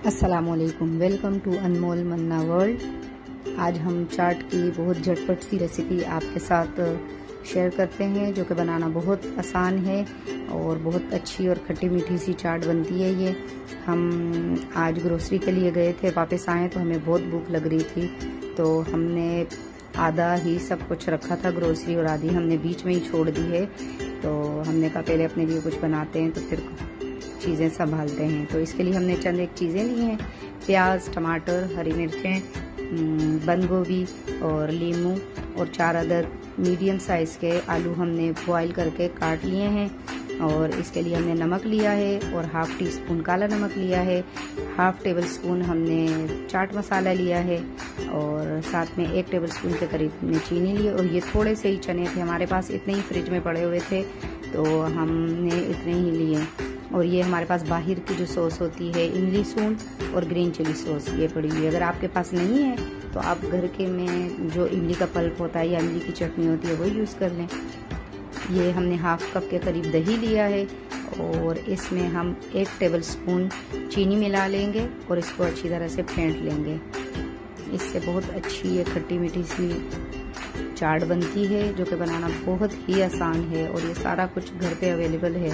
अस्सलामुअलैकुम, welcome to Anmol Manna world. आज हम चाट की बहुत झटपट सी रेसिपी आपके साथ शेयर करते हैं, जो कि बनाना बहुत आसान है और बहुत अच्छी और खट्टी मीठी सी चाट बनती है। ये हम आज ग्रोसरी के लिए गए थे, वापस आए तो हमें बहुत भूख लग रही थी, तो हमने आधा ही सब कुछ रखा था ग्रोसरी और आधी हमने बीच में ही छोड़ दी है। तो हमने कहा पहले अपने लिए कुछ बनाते हैं तो फिर चीज़ें संभालते हैं। तो इसके लिए हमने चंद एक चीज़ें ली हैं, प्याज, टमाटर, हरी मिर्चें, बंद गोभी और लीमू और 4 अदद मीडियम साइज़ के आलू हमने बॉईल करके काट लिए हैं। और इसके लिए हमने नमक लिया है और हाफ़ टी स्पून काला नमक लिया है, हाफ़ टेबल स्पून हमने चाट मसाला लिया है और साथ में 1 टेबल स्पून के करीब में चीनी ली। और ये थोड़े से ही चने थे हमारे पास, इतने ही फ्रिज में पड़े हुए थे तो हमने इतने ही लिए। और ये हमारे पास बाहर की जो सॉस होती है, इमली सूंठ और ग्रीन चिली सॉस, ये पड़ी हुई है। अगर आपके पास नहीं है तो आप घर के में जो इमली का पल्प होता है या इमली की चटनी होती है वो यूज़ कर लें। ये हमने हाफ कप के करीब दही लिया है और इसमें हम 1 टेबल स्पून चीनी मिला लेंगे और इसको अच्छी तरह से फेंट लेंगे। इससे बहुत अच्छी ये खट्टी मीठी सी चाट बनती है, जो कि बनाना बहुत ही आसान है और ये सारा कुछ घर पे अवेलेबल है,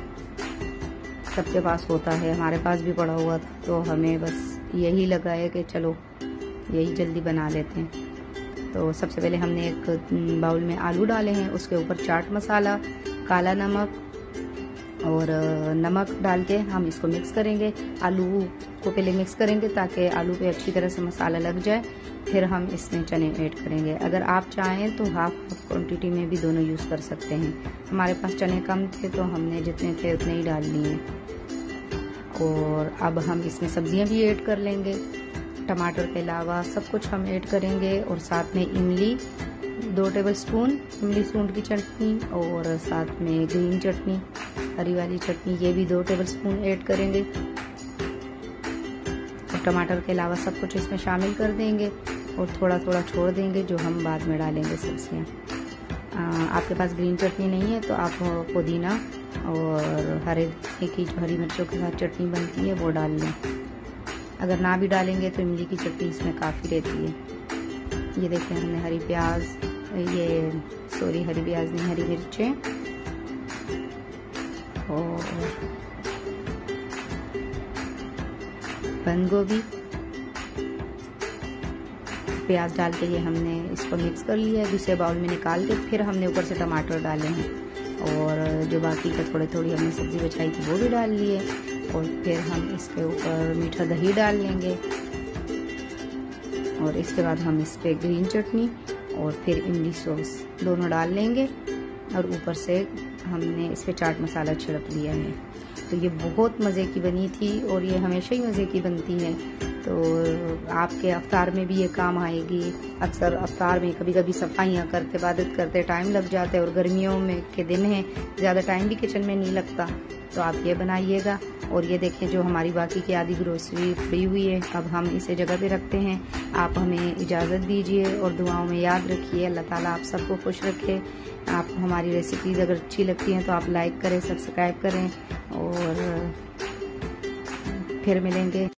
सबके पास होता है। हमारे पास भी पड़ा हुआ था तो हमें बस यही लगा है कि चलो यही जल्दी बना लेते हैं। तो सबसे पहले हमने एक बाउल में आलू डाले हैं, उसके ऊपर चाट मसाला, काला नमक और नमक डाल के हम इसको मिक्स करेंगे। आलू को पहले मिक्स करेंगे ताकि आलू पे अच्छी तरह से मसाला लग जाए, फिर हम इसमें चने ऐड करेंगे। अगर आप चाहें तो हाफ क्वांटिटी में भी दोनों यूज़ कर सकते हैं। हमारे पास चने कम थे तो हमने जितने थे उतने ही डाल लिए। और अब हम इसमें सब्जियां भी ऐड कर लेंगे, टमाटर के अलावा सब कुछ हम ऐड करेंगे। और साथ में इमली 2 टेबल स्पून इमली सूंठ की चटनी और साथ में ग्रीन चटनी, हरी वाली चटनी, ये भी 2 टेबल स्पून ऐड करेंगे। और टमाटर के अलावा सब कुछ इसमें शामिल कर देंगे और थोड़ा थोड़ा छोड़ देंगे, जो हम बाद में डालेंगे सब्जियाँ। आपके पास ग्रीन चटनी नहीं है तो आप पुदीना और हरे की जो हरी मिर्चों के साथ चटनी बनती है वो डाल लें। अगर ना भी डालेंगे तो इमली की चटनी इसमें काफ़ी रहती है। ये देखें, हमने हरी प्याज नहीं, हरी मिर्चें और बंद गोभी, प्याज डाल के ये हमने इसको मिक्स कर लिया है। दूसरे बाउल में निकाल के फिर हमने ऊपर से टमाटर डाले हैं और जो बाकी का थोड़ी हमने सब्जी बचाई थी वो भी डाल लिए। और फिर हम इसके ऊपर मीठा दही डाल लेंगे और इसके बाद हम इस पर ग्रीन चटनी और फिर इमली सॉस दोनों डाल लेंगे और ऊपर से हमने इस पर चाट मसाला छिड़क लिया है। तो ये बहुत मज़े की बनी थी और ये हमेशा ही मज़े की बनती है। तो आपके अफ्तार में भी ये काम आएगी। अक्सर अफ्तार में कभी कभी सफाइयाँ करते, इबादत करते टाइम लग जाता है और गर्मियों में के दिन हैं, ज़्यादा टाइम भी किचन में नहीं लगता, तो आप ये बनाइएगा। और ये देखें, जो हमारी बाकी की आधी ग्रोसरी पड़ी हुई है, अब हम इसे जगह पे रखते हैं। आप हमें इजाज़त दीजिए और दुआओं में याद रखिए। अल्लाह ताला आप सबको खुश रखे। आप हमारी रेसिपीज़ अगर अच्छी लगती हैं तो आप लाइक करें, सब्सक्राइब करें और फिर मिलेंगे।